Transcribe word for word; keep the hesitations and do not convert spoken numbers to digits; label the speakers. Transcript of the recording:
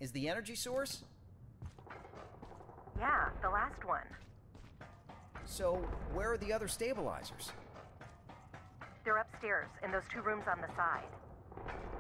Speaker 1: is the energy source?
Speaker 2: Yeah, the last one.
Speaker 1: So, where are the other stabilizers?
Speaker 2: They're upstairs, in those two rooms on the side.